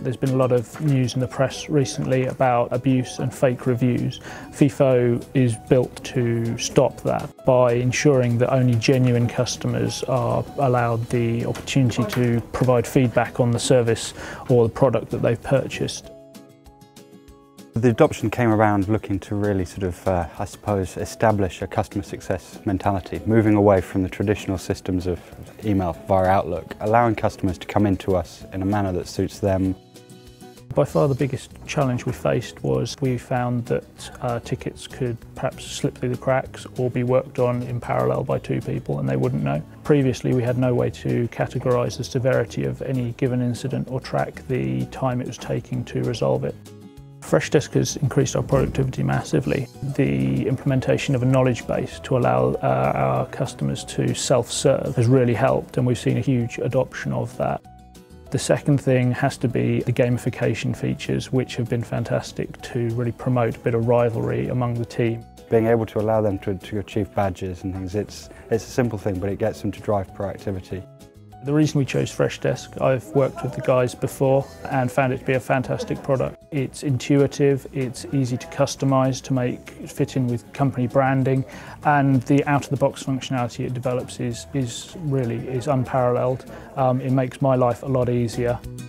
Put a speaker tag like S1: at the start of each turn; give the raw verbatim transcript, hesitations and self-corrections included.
S1: There's been a lot of news in the press recently about abuse and fake reviews. Feefo is built to stop that by ensuring that only genuine customers are allowed the opportunity to provide feedback on the service or the product that they've purchased.
S2: The adoption came around looking to really sort of, uh, I suppose, establish a customer success mentality, moving away from the traditional systems of email via Outlook, allowing customers to come into us in a manner that suits them.
S1: By far the biggest challenge we faced was we found that uh, tickets could perhaps slip through the cracks or be worked on in parallel by two people and they wouldn't know. Previously we had no way to categorise the severity of any given incident or track the time it was taking to resolve it. Freshdesk has increased our productivity massively. The implementation of a knowledge base to allow uh, our customers to self-serve has really helped, and we've seen a huge adoption of that. The second thing has to be the gamification features, which have been fantastic to really promote a bit of rivalry among the team.
S2: Being able to allow them to, to achieve badges and things, it's, it's a simple thing, but it gets them to drive proactivity.
S1: The reason we chose Freshdesk, I've worked with the guys before and found it to be a fantastic product. It's intuitive, it's easy to customise to make it fit in with company branding, and the out-of-the-box functionality it develops is, is really is unparalleled. Um, it makes my life a lot easier.